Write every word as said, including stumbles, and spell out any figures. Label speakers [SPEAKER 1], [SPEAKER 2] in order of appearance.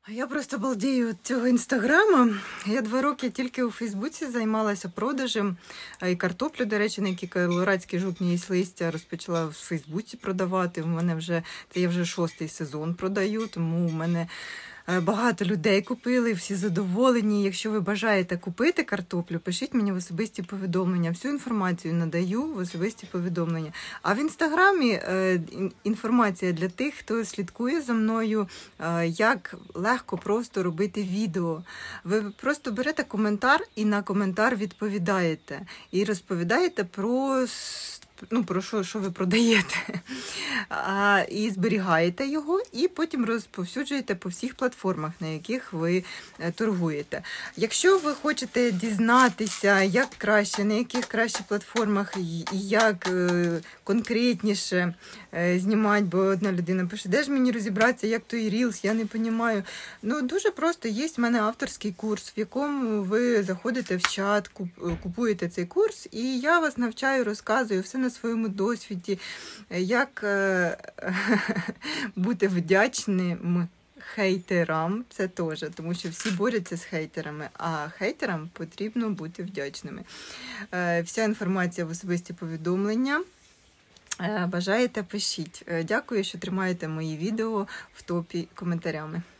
[SPEAKER 1] Я просто балдію від цього інстаграму. Я два роки тільки у Фейсбуці займалася продажем. І картоплю, до речі, на які колорадські жовтні і листя розпочала в Фейсбуці продавати. У мене вже, це я вже шостий сезон продаю, тому у мене багато людей купили, всі задоволені. Якщо ви бажаєте купити картоплю, пишіть мені в особисті повідомлення. Всю інформацію надаю в особисті повідомлення. А в інстаграмі е, інформація для тих, хто слідкує за мною, е, як легко просто робити відео. Ви просто берете коментар і на коментар відповідаєте. І розповідаєте про... Ну, про що, що ви продаєте, а, і зберігаєте його, і потім розповсюджуєте по всіх платформах, на яких ви торгуєте. Якщо ви хочете дізнатися, як краще, на яких краще платформах, і як е, конкретніше е, знімати, бо одна людина пише, де ж мені розібратися, як той Reels, я не розумію. Ну, дуже просто, є в мене авторський курс, в якому ви заходите в чат, купуєте цей курс, і я вас навчаю, розказую все на своєму досвіді, як е, бути вдячним хейтерам, це теж, тому що всі борються з хейтерами, а хейтерам потрібно бути вдячними. Е, вся інформація в особисті повідомлення. Е, бажаєте, пишіть. Е, дякую, що тримаєте мої відео в топі коментарями.